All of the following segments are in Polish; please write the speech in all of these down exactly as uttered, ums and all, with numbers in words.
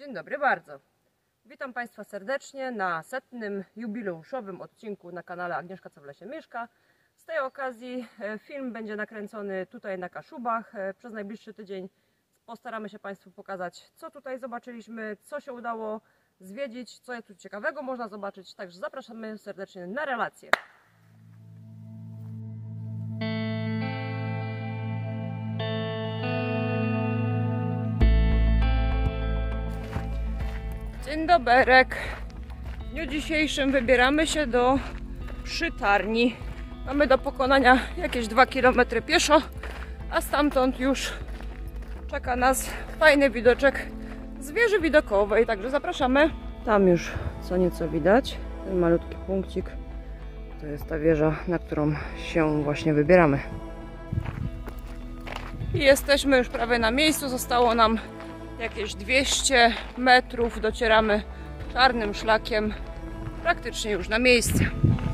Dzień dobry bardzo. Witam Państwa serdecznie na setnym jubileuszowym odcinku na kanale Agnieszka Co w Lesie Mieszka. Z tej okazji film będzie nakręcony tutaj na Kaszubach. Przez najbliższy tydzień postaramy się Państwu pokazać, co tutaj zobaczyliśmy, co się udało zwiedzić, co tu ciekawego można zobaczyć. Także zapraszamy serdecznie na relację. Dzień doberek. W dniu dzisiejszym wybieramy się do Przytarni. Mamy do pokonania jakieś dwa kilometry pieszo, a stamtąd już czeka nas fajny widoczek z wieży widokowej, także zapraszamy. Tam już co nieco widać, ten malutki punkcik to jest ta wieża, na którą się właśnie wybieramy. I jesteśmy już prawie na miejscu, zostało nam jakieś dwieście metrów, docieramy czarnym szlakiem praktycznie już na miejsce.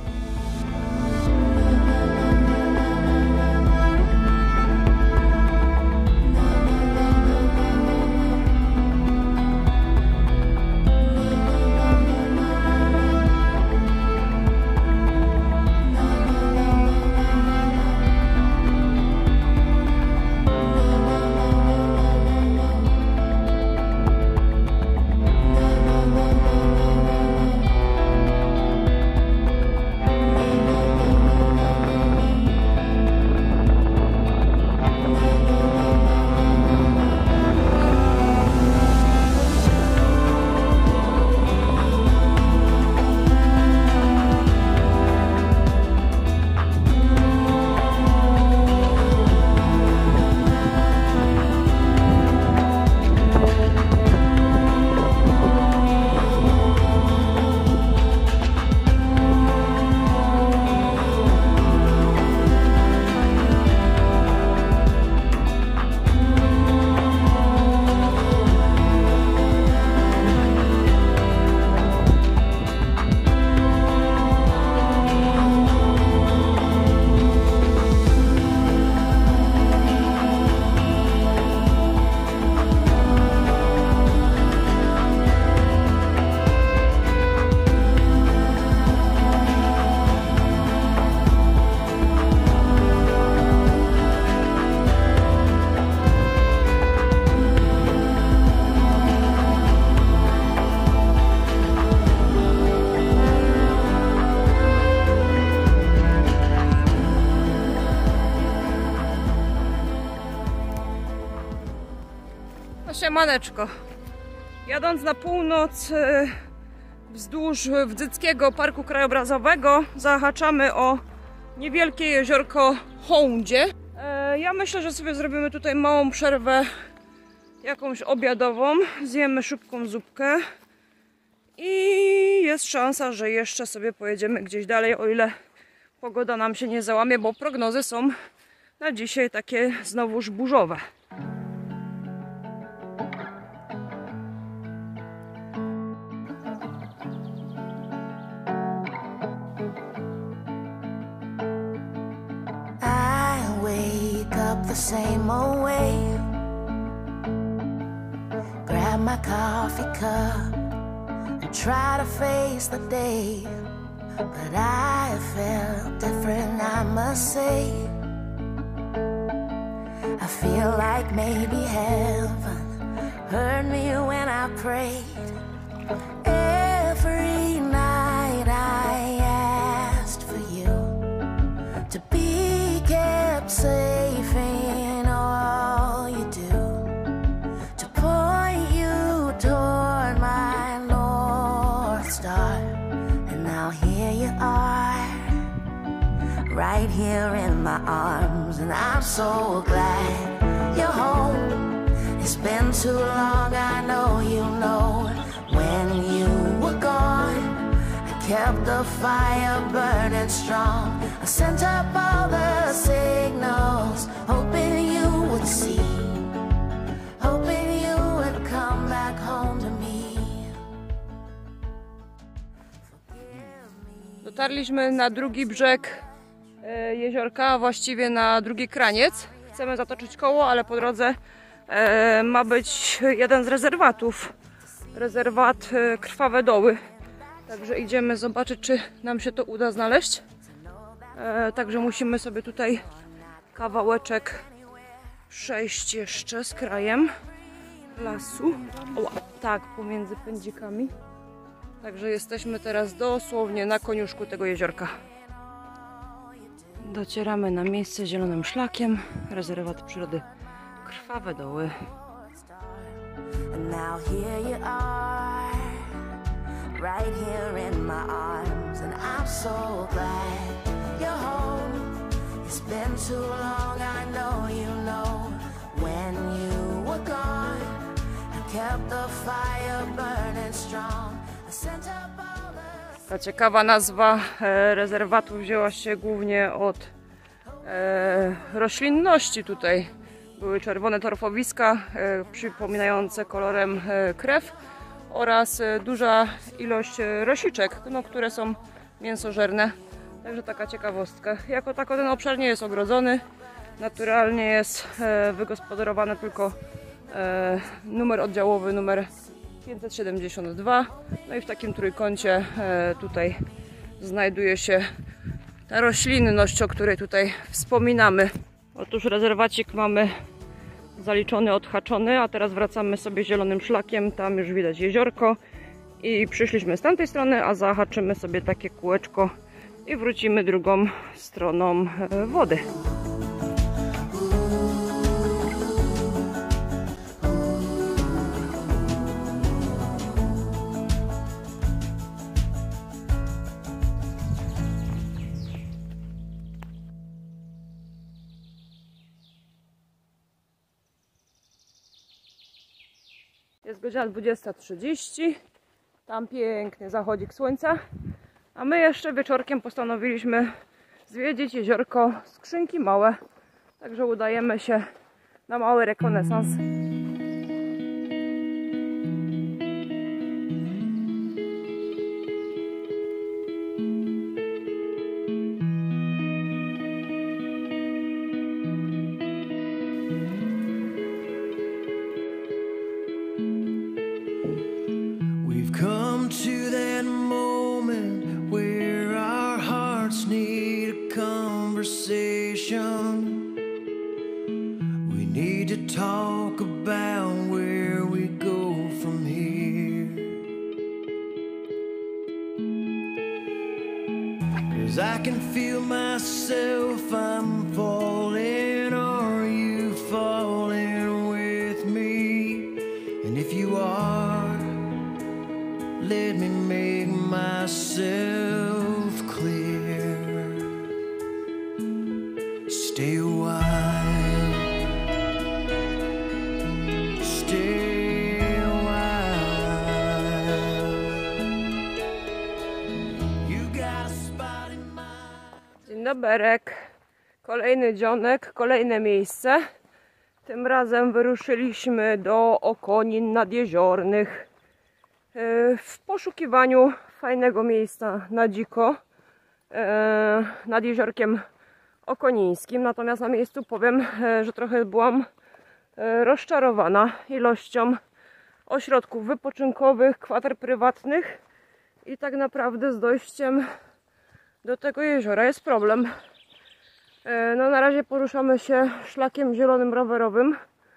Siemaneczko. Jadąc na północ wzdłuż Wdzyckiego Parku Krajobrazowego zahaczamy o niewielkie jeziorko Hołdzie. Ja myślę, że sobie zrobimy tutaj małą przerwę jakąś obiadową, zjemy szybką zupkę i jest szansa, że jeszcze sobie pojedziemy gdzieś dalej, o ile pogoda nam się nie załamie, bo prognozy są na dzisiaj takie znowuż burzowe. The same old way, grab my coffee cup and try to face the day, but I felt different, I must say. I feel like maybe heaven heard me when I prayed. Every night I asked for you to be kept safe in all you do, to point you toward my North Star. And now here you are, right here in my arms, and I'm so glad you're home. It's been too long, I know you know. When you were gone, I kept the fire burning strong. I sent up all the signals, hoping you would see, hoping you would come back home to me. Dotarliśmy na drugi brzeg jeziorka, a właściwie na drugi kraniec. Chcemy zatoczyć koło, ale po drodze ma być jeden z rezerwatów rezerwat Krwawe Doły. Także idziemy zobaczyć, czy nam się to uda znaleźć. E, także musimy sobie tutaj kawałeczek przejść jeszcze z krajem lasu. O, tak, pomiędzy pędzikami. Także jesteśmy teraz dosłownie na koniuszku tego jeziorka. Docieramy na miejsce zielonym szlakiem. Rezerwat przyrody Krwawe Doły. Right here in my arms, and I'm so glad you're home. It's been too long, I know you know. When you were gone, I kept the fire burning strong. I sent up all the... Ta ciekawa nazwa e, rezerwatu wzięła się głównie od e, roślinności tutaj. Były czerwone torfowiska, e, przypominające kolorem e, krew. Oraz duża ilość rosiczek, no, które są mięsożerne. Także taka ciekawostka. Jako tako ten obszar nie jest ogrodzony. Naturalnie jest e, wygospodarowany tylko e, numer oddziałowy numer pięćset siedemdziesiąt dwa. No i w takim trójkącie e, tutaj znajduje się ta roślinność, o której tutaj wspominamy. Otóż rezerwacik mamy zaliczony, odhaczony, a teraz wracamy sobie zielonym szlakiem, tam już widać jeziorko i przyszliśmy z tamtej strony, a zahaczymy sobie takie kółeczko i wrócimy drugą stroną wody. Jest godzina dwudziesta trzydzieści, tam piękny zachodzik słońca, a my jeszcze wieczorkiem postanowiliśmy zwiedzić jeziorko Skrzynki Małe, także udajemy się na mały rekonesans. Come to that moment where our hearts need a conversation. We need to talk about where we go from here. 'Cause I can feel myself, I'm falling, are you falling with me? And if you are, let me make myself clear. Stay a while, stay a while. You got a spot in my... Dzień doberek, kolejny dzionek, kolejne miejsce. Tym razem wyruszyliśmy do Okonin Nadjeziornych w poszukiwaniu fajnego miejsca na dziko nad jeziorkiem okonińskim. Natomiast na miejscu powiem, że trochę byłam rozczarowana ilością ośrodków wypoczynkowych, kwater prywatnych i tak naprawdę z dojściem do tego jeziora jest problem. No, na razie poruszamy się szlakiem zielonym rowerowym.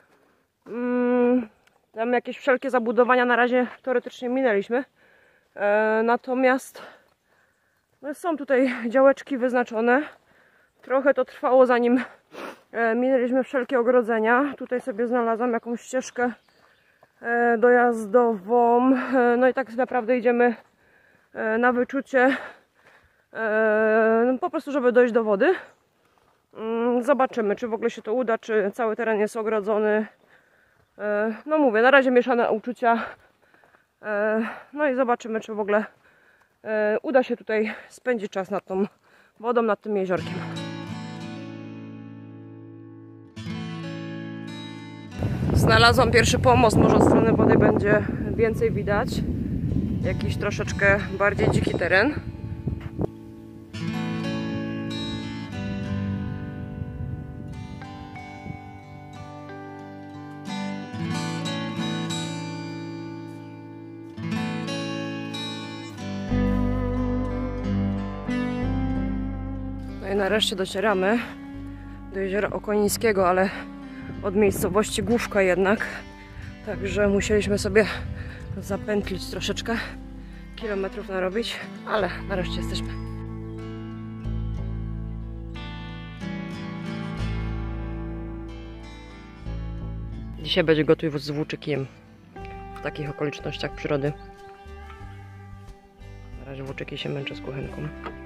Tam jakieś wszelkie zabudowania na razie teoretycznie minęliśmy. E, natomiast no, są tutaj działeczki wyznaczone. Trochę to trwało, zanim e, minęliśmy wszelkie ogrodzenia. Tutaj sobie znalazłam jakąś ścieżkę e, dojazdową. E, no i tak naprawdę idziemy e, na wyczucie. E, no, po prostu, żeby dojść do wody. E, zobaczymy, czy w ogóle się to uda, czy cały teren jest ogrodzony. No mówię, na razie mieszane uczucia. No i zobaczymy, czy w ogóle uda się tutaj spędzić czas nad tą wodą, nad tym jeziorkiem. Znalazłam pierwszy pomost, może od strony wody będzie więcej widać. Jakiś troszeczkę bardziej dziki teren. nareszcie docieramy do jeziora Okonińskiego, ale od miejscowości Główka jednak. Także musieliśmy sobie zapętlić troszeczkę, kilometrów narobić, ale nareszcie jesteśmy. Dzisiaj będzie gotuj z włóczykiem w takich okolicznościach przyrody. Na razie włóczyki się męczy z kuchenką.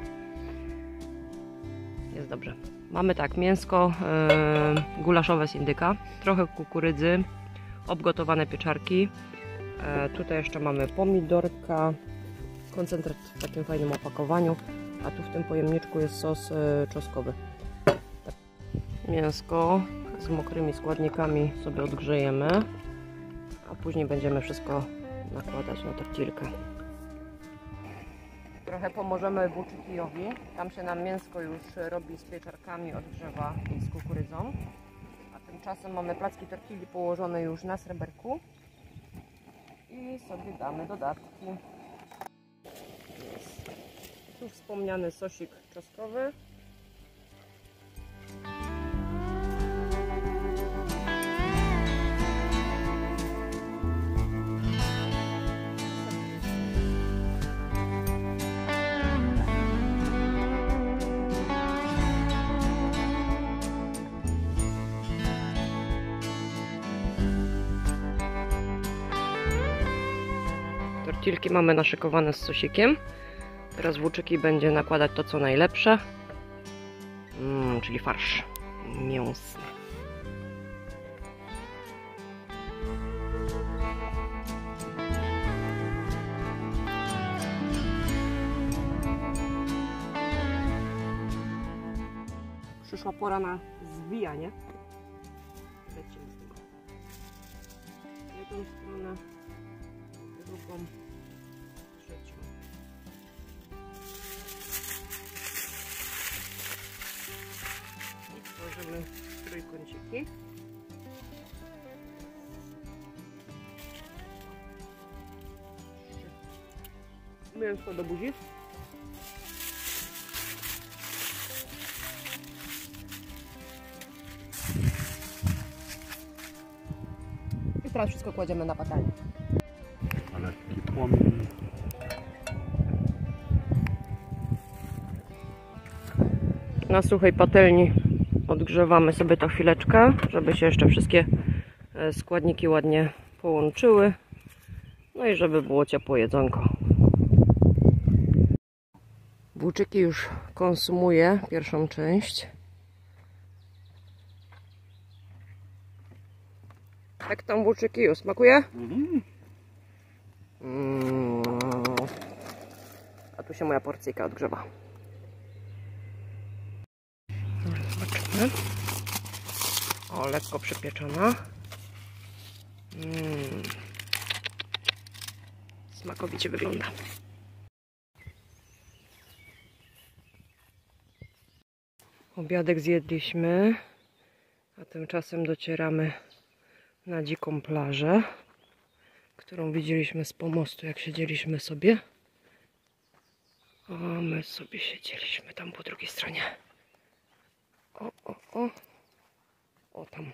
Jest dobrze. Mamy tak, mięsko yy, gulaszowe z indyka, trochę kukurydzy, obgotowane pieczarki. E, tutaj jeszcze mamy pomidorka, koncentrat w takim fajnym opakowaniu, a tu w tym pojemniczku jest sos e, czosnkowy. Tak. Mięsko z mokrymi składnikami sobie odgrzejemy, a później będziemy wszystko nakładać na tortilkę. Trochę pomożemy włóczykiowi. Tam się nam mięsko już robi z pieczarkami, odgrzewa i z kukurydzą. A tymczasem mamy placki tortilli położone już na sreberku. I sobie damy dodatki. Jest tu wspomniany sosik czosnkowy. Tortilki mamy naszykowane z sosikiem. Teraz włóczyki będzie nakładać to, co najlepsze, mm, czyli farsz mięsny. Przyszła pora na zwijanie. Lecimy z tego. Jedną stronę, drugą, trzecią. I tworzymy trójkąciki. Mięsko do buzi. I teraz wszystko kładziemy na patelnię. Ale taki płomień. Na suchej patelni odgrzewamy sobie to chwileczkę, żeby się jeszcze wszystkie składniki ładnie połączyły. No i żeby było ciepłe jedzonko. Włóczyki już konsumuję pierwszą część. Jak tam włóczyki? Smakuje? Mhm. Mm. A tu się moja porcyjka odgrzewa. Zobaczymy. O, lekko przypieczona. Mm. Smakowicie wygląda. Obiadek zjedliśmy, a tymczasem docieramy na dziką plażę, którą widzieliśmy z pomostu, jak siedzieliśmy sobie. A my sobie siedzieliśmy tam po drugiej stronie. O, o, o. O, tam.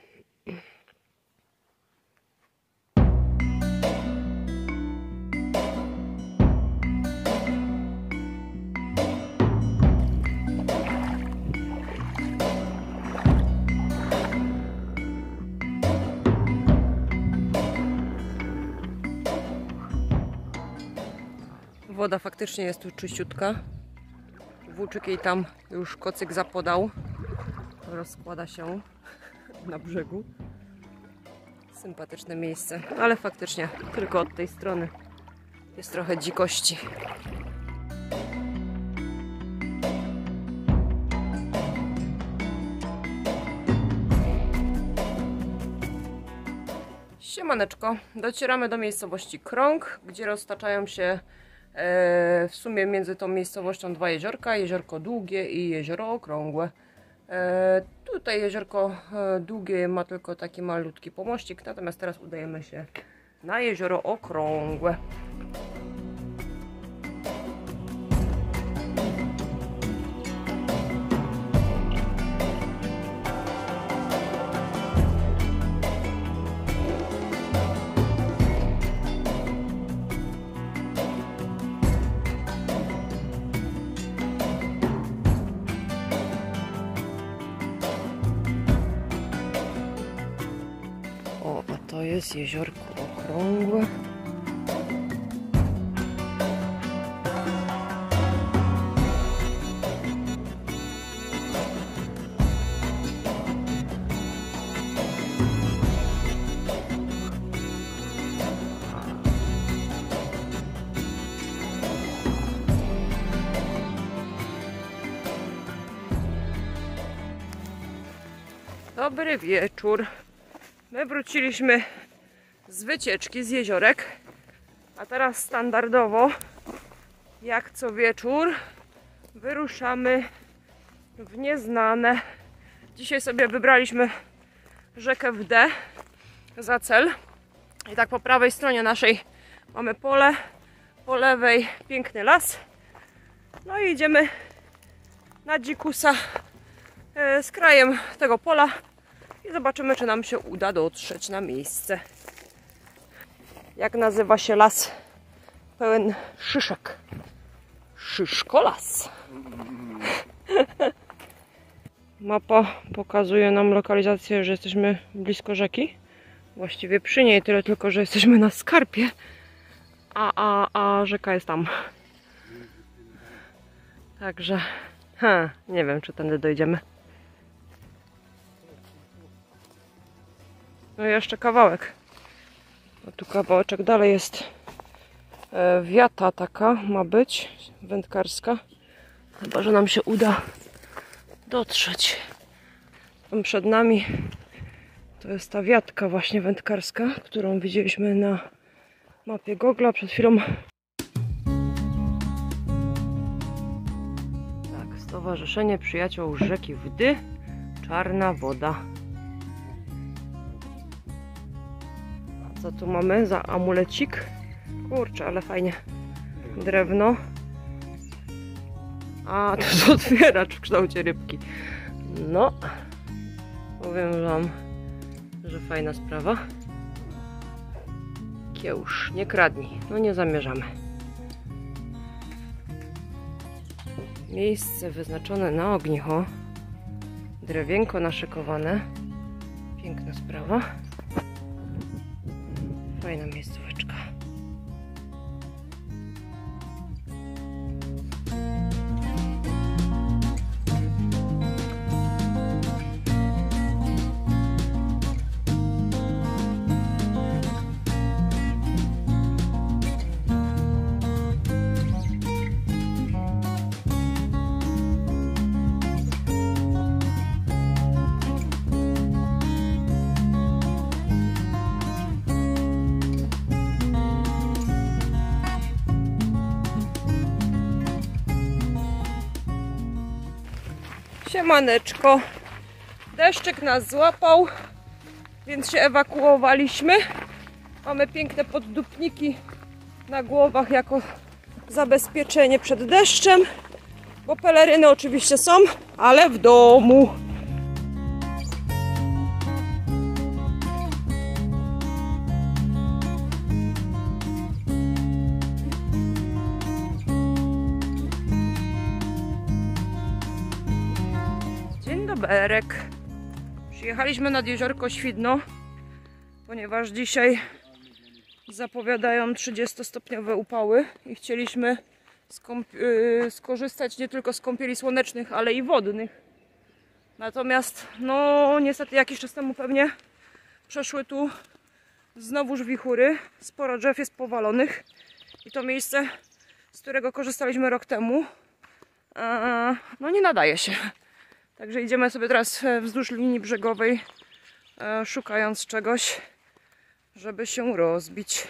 Woda faktycznie jest tu czyściutka. Włóczyk jej tam już kocyk zapodał. Rozkłada się na brzegu. Sympatyczne miejsce, ale faktycznie tylko od tej strony jest trochę dzikości. Siemaneczko, docieramy do miejscowości Krąg, gdzie roztaczają się w sumie między tą miejscowością dwa jeziorka, jeziorko Długie i jezioro Okrągłe. E, tutaj jeziorko Długie ma tylko taki malutki pomościk, natomiast teraz udajemy się na jezioro Okrągłe. jest jeziorko okrągłe. Dobry wieczór. My wróciliśmy z wycieczki z jeziorek, a teraz standardowo, jak co wieczór, wyruszamy w nieznane. Dzisiaj sobie wybraliśmy rzekę Wdę za cel. I tak po prawej stronie naszej mamy pole, po lewej piękny las. No i idziemy na dzikusa z krajem tego pola i zobaczymy, czy nam się uda dotrzeć na miejsce. Jak nazywa się las pełen szyszek? Szyszkolas. Mapa pokazuje nam lokalizację, że jesteśmy blisko rzeki. Właściwie przy niej, tyle tylko, że jesteśmy na skarpie, a, a, a rzeka jest tam. Także ha, nie wiem, czy tędy dojdziemy. No i jeszcze kawałek. A tu kawałeczek dalej jest e, wiata taka, ma być, wędkarska. Chyba że nam się uda dotrzeć. Tam przed nami to jest ta wiatka właśnie wędkarska, którą widzieliśmy na mapie Google'a przed chwilą. Tak, Stowarzyszenie Przyjaciół Rzeki Wdy, Czarna Woda. Co tu mamy za amulecik? Kurczę, ale fajnie. Drewno. A, to jest otwieracz w kształcie rybki. No, powiem wam, że fajna sprawa. Kiełsz, nie kradnij. No nie zamierzamy. Miejsce wyznaczone na ognicho. Drewienko naszykowane. Piękna sprawa. Fajna miejscóweczka. Siemaneczko. Deszczyk nas złapał, więc się ewakuowaliśmy. Mamy piękne poddupniki na głowach jako zabezpieczenie przed deszczem, bo peleryny oczywiście są, ale w domu. Berek. Przyjechaliśmy nad jeziorko Świdno, ponieważ dzisiaj zapowiadają trzydziestostopniowe upały i chcieliśmy yy, skorzystać nie tylko z kąpieli słonecznych, ale i wodnych. Natomiast no niestety jakiś czas temu pewnie przeszły tu znowuż wichury, sporo drzew jest powalonych i to miejsce, z którego korzystaliśmy rok temu, yy, no nie nadaje się. Także idziemy sobie teraz wzdłuż linii brzegowej, e, szukając czegoś, żeby się rozbić.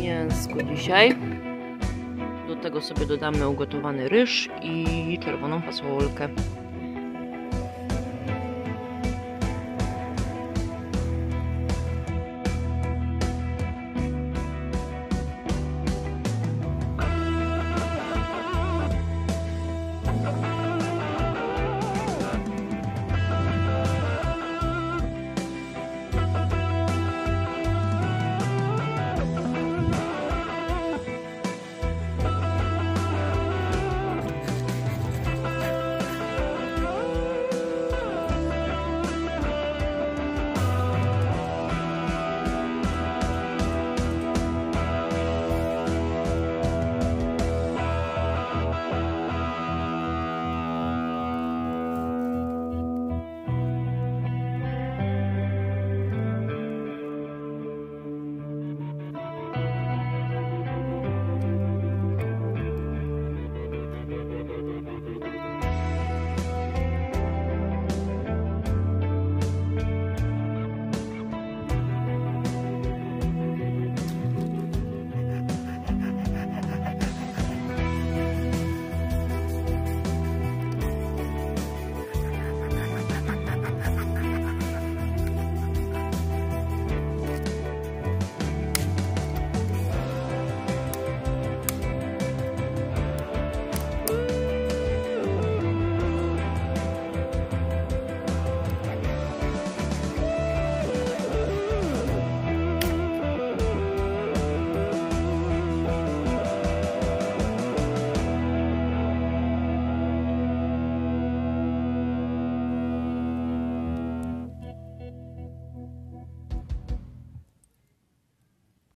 mięsko dzisiaj. Do tego sobie dodamy ugotowany ryż i czerwoną fasolkę.